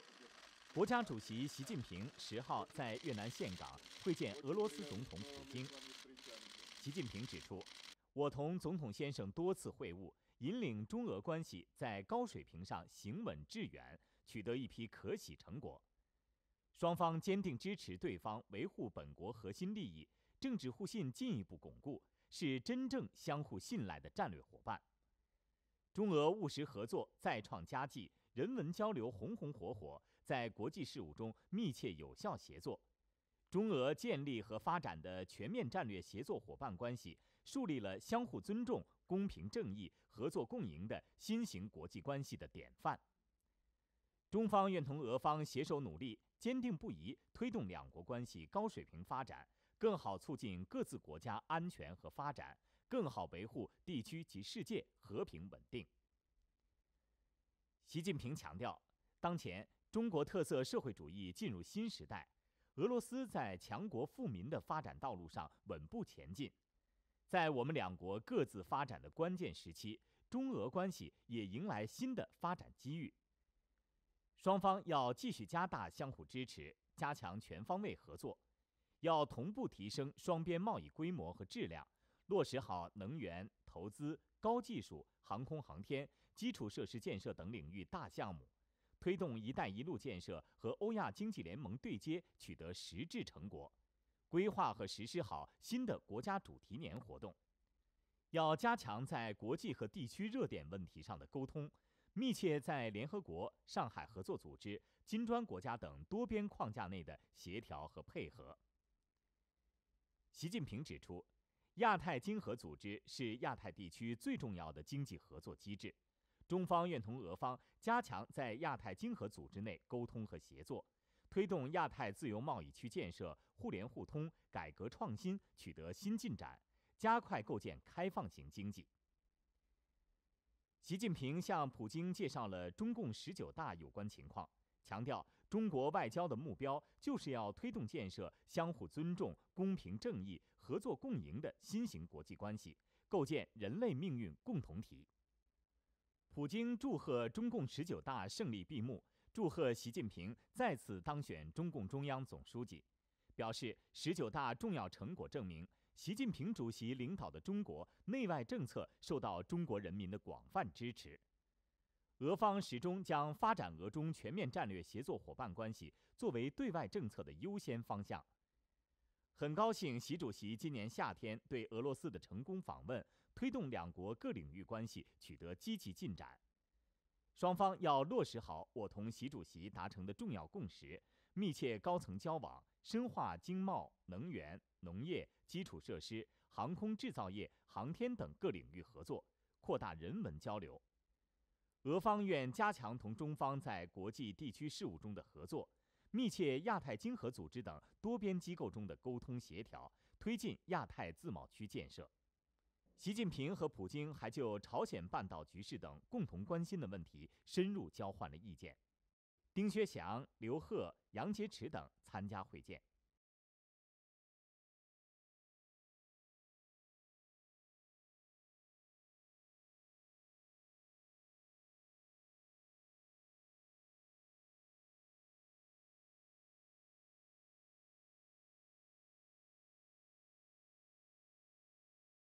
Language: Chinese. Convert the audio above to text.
国家主席习近平10号在越南岘港会见俄罗斯总统普京。习近平指出，我同总统先生多次会晤，引领中俄关系在高水平上行稳致远，取得一批可喜成果。双方坚定支持对方维护本国核心利益，政治互信进一步巩固，是真正相互信赖的战略伙伴。中俄务实合作再创佳绩，人文交流红红火火，在国际事务中密切有效协作。中俄建立和发展的全面战略协作伙伴关系，树立了相互尊重、公平正义、合作共赢的新型国际关系的典范。中方愿同俄方携手努力，坚定不移推动两国关系高水平发展，更好促进各自国家安全和发展，更好维护地区及世界和平稳定。习近平强调，当前中国特色社会主义进入新时代，俄罗斯在强国富民的发展道路上稳步前进。在我们两国各自发展的关键时期，中俄关系也迎来新的发展机遇。双方要继续加大相互支持，加强全方位合作，要同步提升双边贸易规模和质量，落实好能源、投资、高技术、航空航天、基础设施建设等领域大项目，推动“一带一路”建设和欧亚经济联盟对接取得实质成果，规划和实施好新的国家主题年活动。要加强在国际和地区热点问题上的沟通，密切在联合国、上海合作组织、金砖国家等多边框架内的协调和配合。习近平指出，亚太经合组织是亚太地区最重要的经济合作机制，中方愿同俄方加强在亚太经合组织内沟通和协作，推动亚太自由贸易区建设、互联互通、改革创新取得新进展，加快构建开放型经济。习近平向普京介绍了中共19大有关情况，强调中国外交的目标就是要推动建设相互尊重、公平正义、合作共赢的新型国际关系，构建人类命运共同体。普京祝贺中共19大胜利闭幕，祝贺习近平再次当选中共中央总书记，表示19大重要成果证明，习近平主席领导的中国内外政策受到中国人民的广泛支持。俄方始终将发展俄中全面战略协作伙伴关系作为对外政策的优先方向。很高兴习主席今年夏天对俄罗斯的成功访问，推动两国各领域关系取得积极进展。双方要落实好我同习主席达成的重要共识，密切高层交往，深化经贸、能源、农业、基础设施、航空制造业、航天等各领域合作，扩大人文交流。俄方愿加强同中方在国际地区事务中的合作，密切亚太经合组织等多边机构中的沟通协调，推进亚太自贸区建设。习近平和普京还就朝鲜半岛局势等共同关心的问题深入交换了意见。丁薛祥、刘鹤、杨洁篪等参加会见。